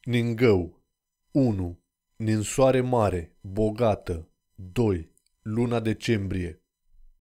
Ningău 1. Ninsoare mare, bogată. 2. Luna decembrie